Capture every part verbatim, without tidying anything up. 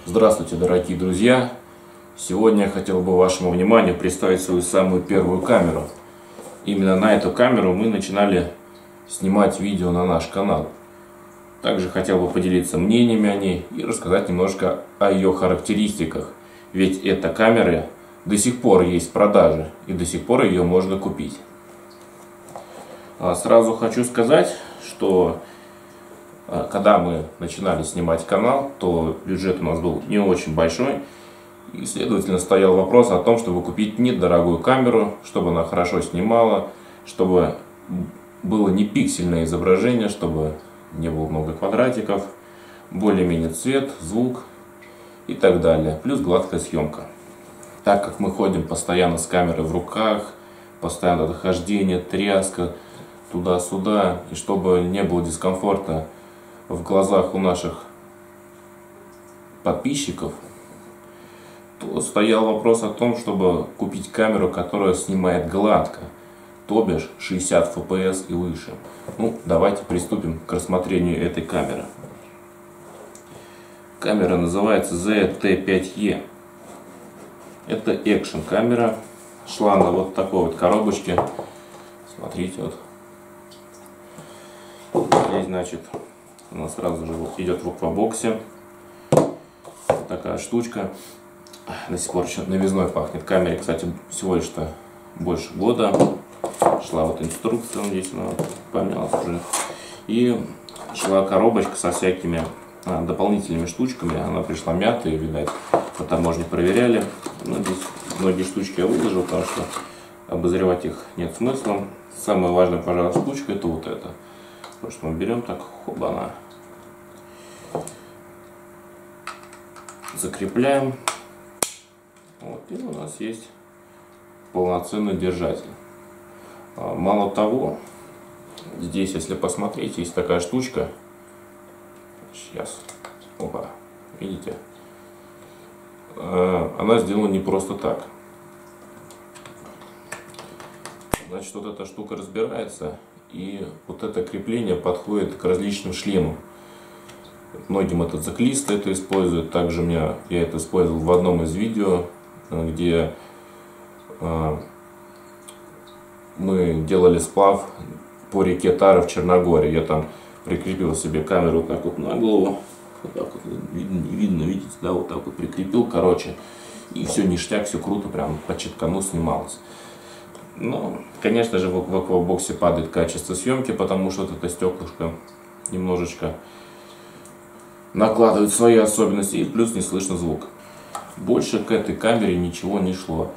Здравствуйте, дорогие друзья! Сегодня я хотел бы вашему вниманию представить свою самую первую камеру. Именно на эту камеру мы начинали снимать видео на наш канал. Также хотел бы поделиться мнениями о ней и рассказать немножко о ее характеристиках. Ведь эта камера до сих пор есть в продаже и до сих пор ее можно купить. Сразу хочу сказать, что когда мы начинали снимать канал, то бюджет у нас был не очень большой. И, следовательно, стоял вопрос о том, чтобы купить недорогую камеру, чтобы она хорошо снимала, чтобы было не пиксельное изображение, чтобы не было много квадратиков, более-менее цвет, звук и так далее. Плюс гладкая съемка. Так как мы ходим постоянно с камерой в руках, постоянно хождение, тряска туда-сюда, и чтобы не было дискомфорта в глазах у наших подписчиков, то стоял вопрос о том, чтобы купить камеру, которая снимает гладко, то бишь шестьдесят эф пи эс и выше. Ну, давайте приступим к рассмотрению этой камеры. Камера называется зет ти пять и. Это экшн камера. Шла на вот такой вот коробочке. Смотрите, вот. Здесь, значит, у нас сразу же вот идет в аквабоксе. Вот такая штучка. До сих пор еще новизной пахнет. Камере, кстати, всего лишь-то больше года. Шла вот инструкция, здесь она помялась уже. И шла коробочка со всякими а, дополнительными штучками. Она пришла мятая, видать, по таможне проверяли. Но здесь многие штучки я выложил, потому что обозревать их нет смысла. Самая важная, пожалуй, штучка — это вот это. Потому что мы берем так, хоба-на. Закрепляем. Вот, и у нас есть полноценный держатель. Мало того, здесь, если посмотреть, есть такая штучка. Сейчас. Опа. Видите? Она сделана не просто так. Значит, вот эта штука разбирается, и вот это крепление подходит к различным шлемам. Многим этот циклисты это используют. Также меня, я это использовал в одном из видео, где э, мы делали сплав по реке Тары в Черногории. Я там прикрепил себе камеру вот так вот на голову. Вот так вот, видно, не видно, видите, да, вот так вот прикрепил, короче. И все ништяк, все круто, прям по читкану снималось. Но, конечно же, в, в аквабоксе падает качество съемки, потому что вот это стеклышко немножечко накладывает свои особенности, и плюс не слышно звук. Больше к этой камере ничего не шло.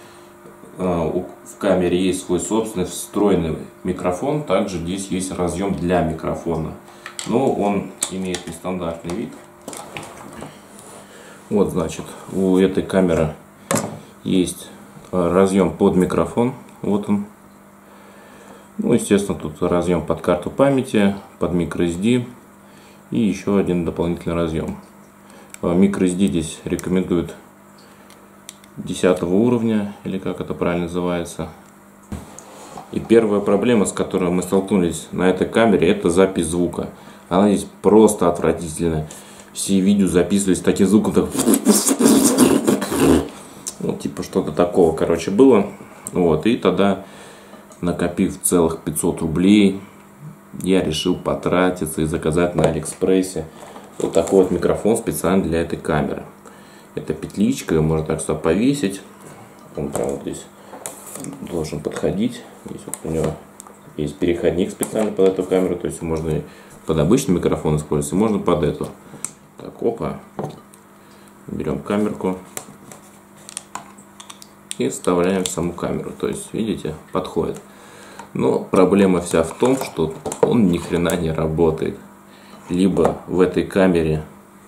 В камере есть свой собственный встроенный микрофон, также здесь есть разъем для микрофона, но он имеет нестандартный вид. Вот, значит, у этой камеры есть разъем под микрофон, вот он. Ну, естественно, тут разъем под карту памяти, под microSD и еще один дополнительный разъем. microSD здесь рекомендуют десятого уровня, или как это правильно называется. И первая проблема, с которой мы столкнулись на этой камере, это запись звука. Она здесь просто отвратительная. Все видео записывались таким звуком, так... ну, типа что-то такого, короче, было. Вот, и тогда, накопив целых пятьсот рублей, я решил потратиться и заказать на Алиэкспрессе вот такой вот микрофон специально для этой камеры. Это петличка, ее можно так сюда повесить. Он прямо вот здесь должен подходить. Здесь вот у него есть переходник специально под эту камеру. То есть можно и под обычный микрофон использовать, и можно под эту. Так, опа. Берем камерку и вставляем в саму камеру. То есть, видите, подходит. Но проблема вся в том, что он ни хрена не работает. Либо в этой камере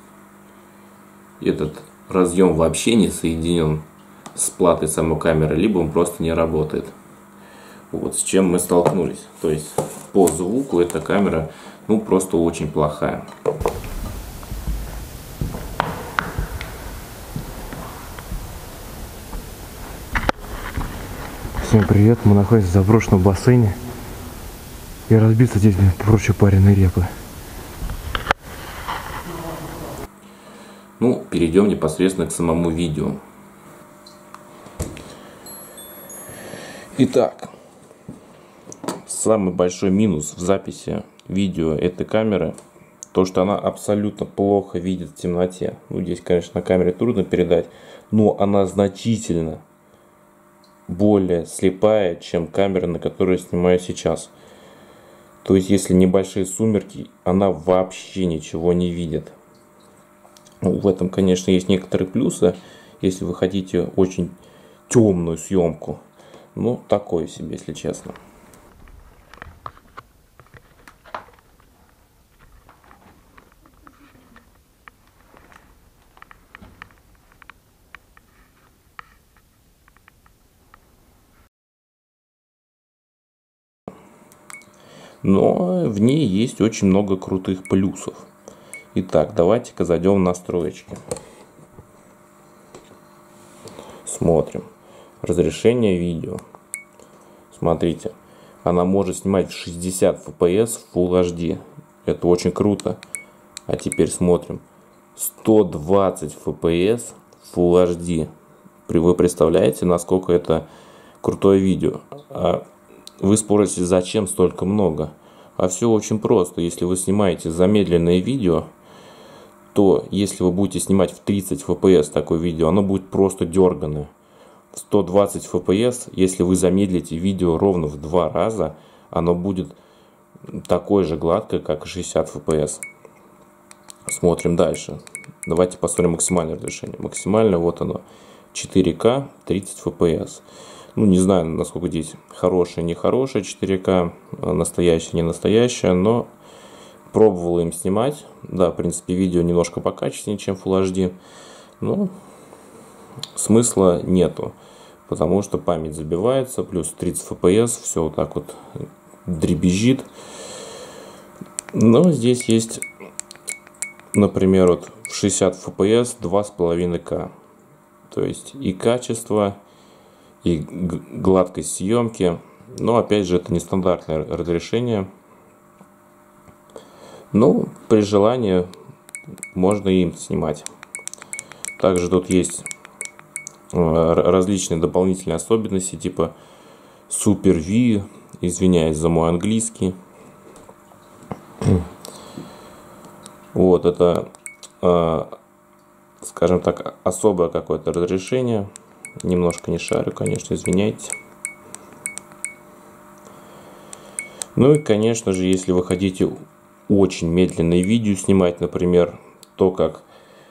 этот разъем вообще не соединен с платой самой камеры, либо он просто не работает. Вот с чем мы столкнулись. То есть по звуку эта камера, ну, просто очень плохая. Всем привет, мы находимся в заброшенном бассейне. И разбиться здесь проще пареной репы. Ну, перейдем непосредственно к самому видео. Итак, самый большой минус в записи видео этой камеры то, что она абсолютно плохо видит в темноте. Ну, здесь, конечно, на камере трудно передать, но она значительно более слепая, чем камера, на которой я снимаю сейчас. То есть, если небольшие сумерки, она вообще ничего не видит. Ну, в этом, конечно, есть некоторые плюсы, если вы хотите очень темную съемку. Ну, такое себе, если честно. Но в ней есть очень много крутых плюсов. Итак, давайте-ка зайдем в настройки. Смотрим. Разрешение видео. Смотрите. Она может снимать в шестьдесят эф пи эс в Full эйч ди. Это очень круто. А теперь смотрим. сто двадцать эф пи эс в Full эйч ди. Вы представляете, насколько это крутое видео? Вы спросите, зачем столько много? А все очень просто. Если вы снимаете замедленное видео, то если вы будете снимать в тридцать эф пи эс такое видео, оно будет просто дерганое. сто двадцать эф пи эс, если вы замедлите видео ровно в два раза, оно будет такое же гладкое, как и шестьдесят эф пи эс. Смотрим дальше. Давайте посмотрим максимальное разрешение. Максимальное, вот оно, четыре ка, тридцать эф пи эс. Ну, не знаю, насколько здесь хорошее, нехорошее четыре ка, настоящее, не настоящее, но пробовал им снимать. Да, в принципе, видео немножко покачественнее, чем Full эйч ди, но смысла нету, потому что память забивается, плюс тридцать эф пи эс, все вот так вот дребезжит. Но здесь есть, например, вот в шестьдесят эф пи эс два с половиной ка, то есть и качество, и гладкость съемки. Но опять же, это нестандартное разрешение. Но при желании можно им снимать. Также тут есть различные дополнительные особенности, типа Super V, извиняюсь за мой английский. Вот это, скажем так, особое какое-то разрешение. Немножко не шарю, конечно, извиняйте. Ну и, конечно же, если вы хотите очень медленное видео снимать, например, то, как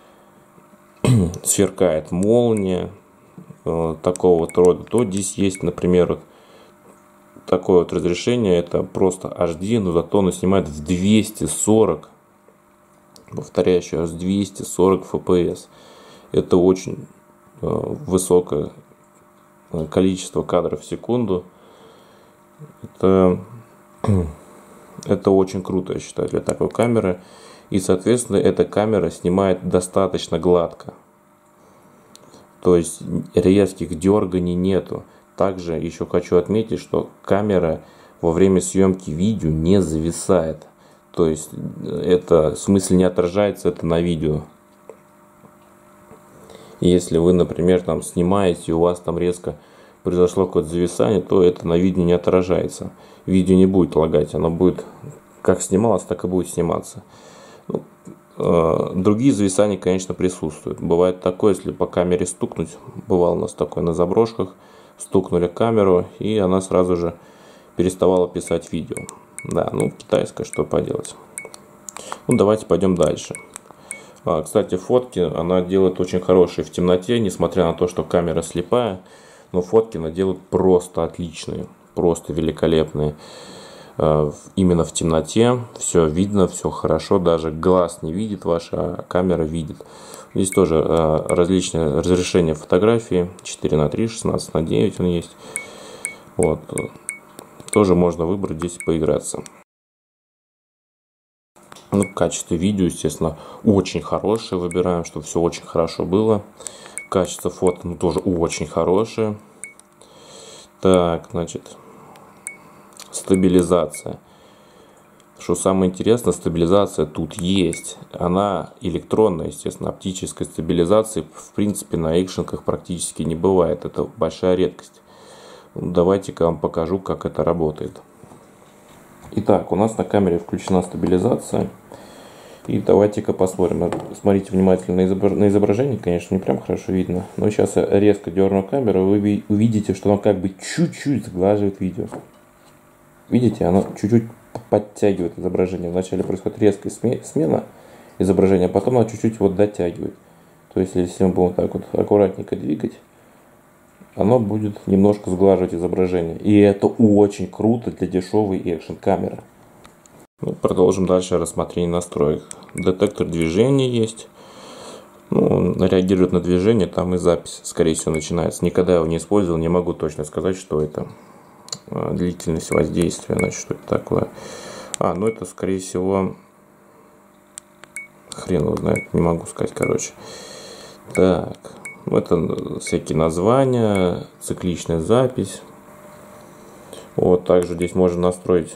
сверкает молния, э, такого вот рода, то здесь есть, например, вот такое вот разрешение. Это просто эйч ди, но зато оно снимает в двести сорок, повторяю еще раз, двести сорок эф пи эс. Это очень высокое количество кадров в секунду. Это, это очень круто, я считаю, для такой камеры. И, соответственно, эта камера снимает достаточно гладко. То есть резких дерганий нету. Также еще хочу отметить, что камера во время съемки видео не зависает. То есть это, в смысле, не отражается это на видео. Если вы, например, там снимаете, и у вас там резко произошло какое-то зависание, то это на видео не отражается. Видео не будет лагать, оно будет как снималось, так и будет сниматься. Ну, э, другие зависания, конечно, присутствуют. Бывает такое, если по камере стукнуть, бывало у нас такое на заброшках, стукнули камеру, и она сразу же переставала писать видео. Да, ну, китайская, что поделать. Ну, давайте пойдем дальше. А, кстати, фотки она делает очень хорошие в темноте, несмотря на то, что камера слепая, но фотки она делает просто отличные, просто великолепные. А, именно в темноте все видно, все хорошо, даже глаз не видит ваша, а камера видит. Здесь тоже а, различные разрешения фотографии, четыре на три, шестнадцать на девять он есть. Вот. Тоже можно выбрать здесь, поиграться. Ну, качество видео, естественно, очень хорошее. Выбираем, чтобы все очень хорошо было. Качество фото, ну, тоже очень хорошее. Так, значит, стабилизация. Что самое интересное, стабилизация тут есть. Она электронная, естественно, оптической стабилизации в принципе на экшенках практически не бывает. Это большая редкость. Давайте-ка вам покажу, как это работает. Итак, у нас на камере включена стабилизация. И давайте-ка посмотрим. Смотрите внимательно на изображение, конечно, не прям хорошо видно. Но сейчас я резко дерну камеру, вы увидите, что оно как бы чуть-чуть сглаживает видео. Видите, оно чуть-чуть подтягивает изображение. Вначале происходит резкая смена изображения, а потом оно чуть-чуть вот дотягивает. То есть, если мы будем вот так вот аккуратненько двигать, оно будет немножко сглаживать изображение. И это очень круто для дешевой экшн камеры. Ну, продолжим дальше рассмотрение настроек. Детектор движения есть. Ну, он реагирует на движение, там и запись, скорее всего, начинается. Никогда его не использовал, не могу точно сказать, что это. Длительность воздействия, значит, что это такое. А, ну это, скорее всего, хрен его знает, не могу сказать, короче. Так, это всякие названия, цикличная запись. Вот, также здесь можно настроить.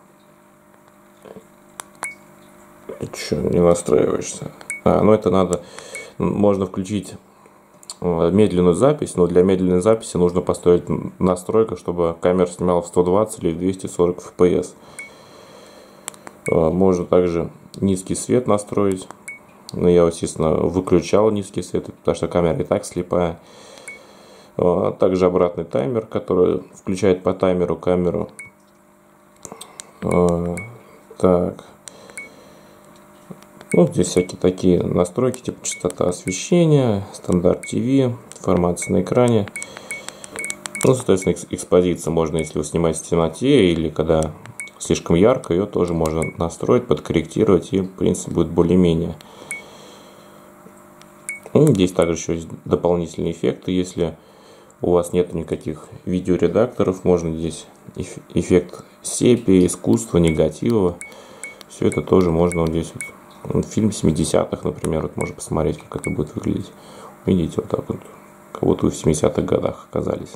Че, не настраиваешься? А, ну это надо, можно включить медленную запись, но для медленной записи нужно поставить настройку, чтобы камера снимала в сто двадцать или двести сорок эф пи эс. Можно также низкий свет настроить. Но я, естественно, выключал низкий свет, потому что камера и так слепая. Также обратный таймер, который включает по таймеру камеру. Так. Ну, здесь всякие такие настройки, типа частота освещения, стандарт ТВ, информация на экране. Ну, соответственно, экспозиция можно, если вы снимаете в темноте или когда слишком ярко, ее тоже можно настроить, подкорректировать, и, в принципе, будет более-менее. Ну, здесь также еще есть дополнительные эффекты. Если у вас нет никаких видеоредакторов, можно здесь эффект сепии, искусства, негатива. Все это тоже можно вот здесь вот. Фильм семидесятых, например, вот можно посмотреть, как это будет выглядеть. Видите, вот так вот, как будто вы в семидесятых годах оказались.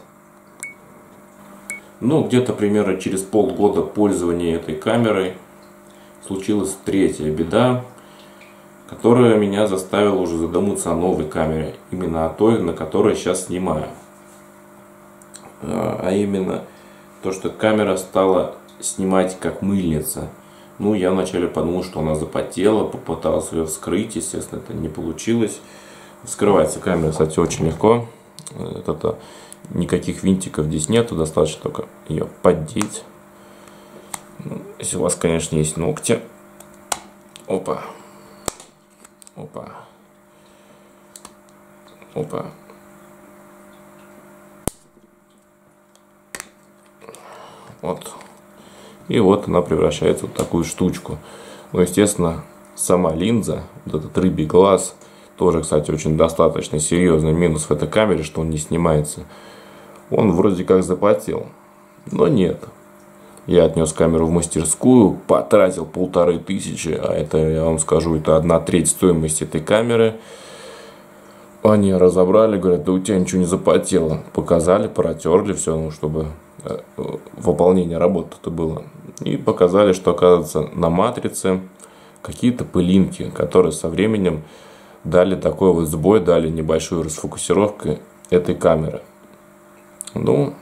Ну, где-то примерно через полгода пользования этой камерой случилась третья беда, которая меня заставила уже задуматься о новой камере. Именно о той, на которой я сейчас снимаю. А именно то, что камера стала снимать как мыльница. Ну, я вначале подумал, что она запотела, попытался ее вскрыть, естественно, это не получилось. Вскрывается камера, кстати, очень легко. Это, никаких винтиков здесь нету, достаточно только ее поддеть. Ну, если у вас, конечно, есть ногти. Опа. Опа. Опа. Вот. И вот она превращается в такую штучку. Ну, естественно, сама линза, вот этот рыбий глаз, тоже, кстати, очень достаточно серьезный минус в этой камере, что он не снимается. Он вроде как запотел, но нет. Я отнес камеру в мастерскую, потратил полторы тысячи, а это, я вам скажу, это одна треть стоимости этой камеры. Они разобрали, говорят, да у тебя ничего не запотело. Показали, протерли все, ну, чтобы выполнение работы-то было. И показали, что, оказывается, на матрице какие-то пылинки, которые со временем дали такой вот сбой, дали небольшую расфокусировку этой камеры. Ну,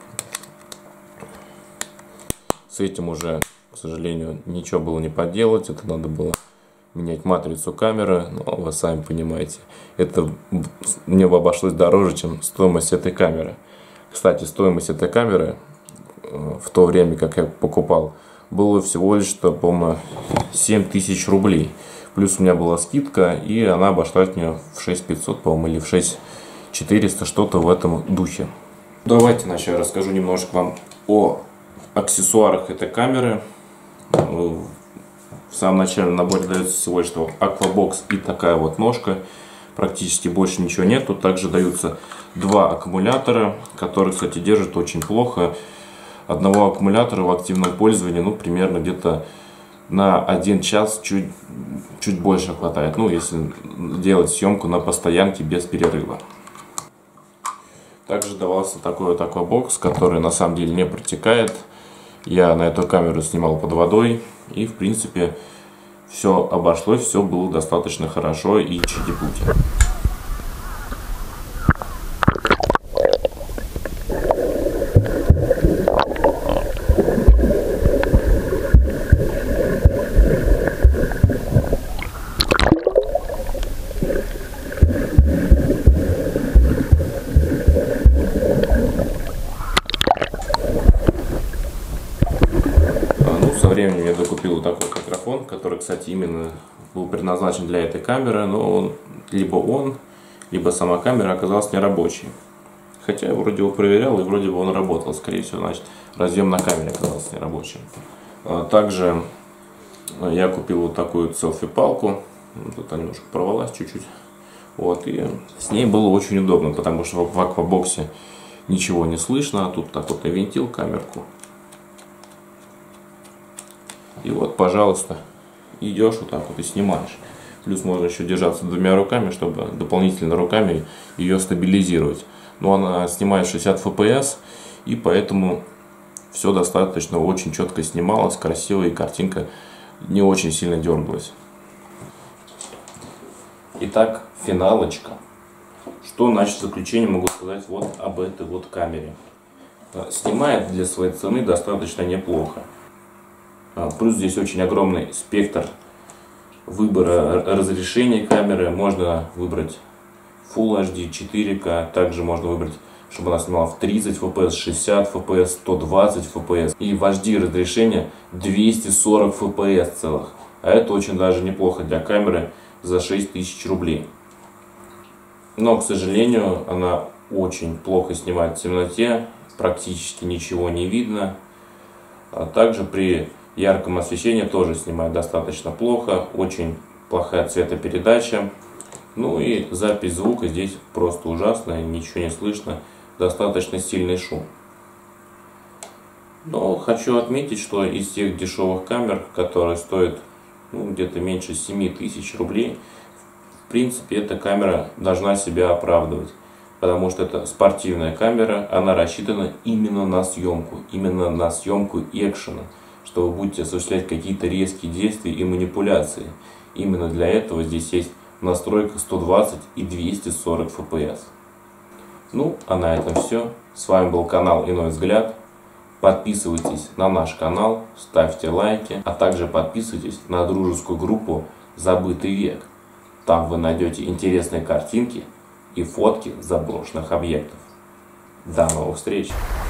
с этим уже, к сожалению, ничего было не поделать. Это надо было менять матрицу камеры. Но вы сами понимаете, это мне бы обошлось дороже, чем стоимость этой камеры. Кстати, стоимость этой камеры в то время, как я покупал, было всего лишь, по-моему, семь тысяч рублей. Плюс у меня была скидка, и она обошлась мне в шесть тысяч пятьсот, по-моему, или в шесть тысяч четыреста, что-то в этом духе. Давайте начать, расскажу немножко вам о аксессуарах этой камеры. В самом начале в наборе дается всего лишь аквабокс и такая вот ножка. Практически больше ничего нету. Также даются два аккумулятора, которые, кстати, держат очень плохо. Одного аккумулятора в активном пользовании, ну, примерно где-то на один час чуть, чуть больше хватает. Ну, если делать съемку на постоянке без перерыва. Также давался такой вот аквабокс, который на самом деле не протекает. Я на эту камеру снимал под водой, и в принципе все обошлось, все было достаточно хорошо и чики-пути. Со временем я докупил вот такой микрофон, который, кстати, именно был предназначен для этой камеры, но он, либо он, либо сама камера оказалась нерабочей. Хотя я вроде его проверял, и вроде бы он работал. Скорее всего, значит, разъем на камере оказался нерабочим. Также я купил вот такую селфи-палку. Тут она немножко порвалась чуть-чуть. Вот, и с ней было очень удобно, потому что в аквабоксе ничего не слышно. А тут так вот навинтил камерку. И вот, пожалуйста, идешь вот так вот и снимаешь. Плюс можно еще держаться двумя руками, чтобы дополнительно руками ее стабилизировать. Но она снимает шестьдесят эф пи эс, и поэтому все достаточно очень четко снималось, красиво, и картинка не очень сильно дергалась. Итак, финалочка. Что значит в заключение могу сказать вот об этой вот камере. Снимает для своей цены достаточно неплохо. Плюс здесь очень огромный спектр выбора разрешения камеры. Можно выбрать Full эйч ди, четыре ка. Также можно выбрать, чтобы она снимала в тридцать эф пи эс, шестьдесят эф пи эс, сто двадцать эф пи эс. И в эйч ди разрешение двести сорок эф пи эс целых. А это очень даже неплохо для камеры за шесть тысяч рублей. Но, к сожалению, она очень плохо снимает в темноте. Практически ничего не видно. А также при ярком освещении тоже снимает достаточно плохо, очень плохая цветопередача. Ну и запись звука здесь просто ужасная, ничего не слышно, достаточно сильный шум. Но хочу отметить, что из тех дешевых камер, которые стоят ну, где-то меньше семи тысяч рублей, в принципе эта камера должна себя оправдывать. Потому что это спортивная камера, она рассчитана именно на съемку, именно на съемку экшена. Что вы будете осуществлять какие-то резкие действия и манипуляции. Именно для этого здесь есть настройка сто двадцать и двести сорок эф пи эс. Ну, а на этом все. С вами был канал Иной Взгляд. Подписывайтесь на наш канал, ставьте лайки, а также подписывайтесь на дружескую группу «Забытый век». Там вы найдете интересные картинки и фотки заброшенных объектов. До новых встреч!